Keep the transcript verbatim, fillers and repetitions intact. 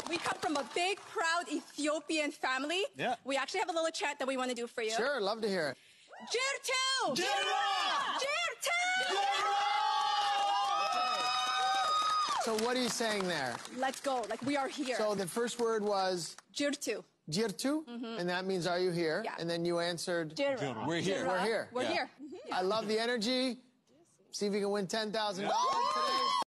We come from a big, proud Ethiopian family. Yeah. We actually have a little chant that we want to do for you. Sure, love to hear it. Jirtu! Jirra! Jirtu! So what are you saying there? Let's go. Like, we are here. So the first word was Jirtu. Jirtu, Mm-hmm. and that means are you here? Yeah. And then you answered Jirra. We're here. Jirra. We're here. We're Yeah. here. I love the energy. See if you can win ten thousand dollars today.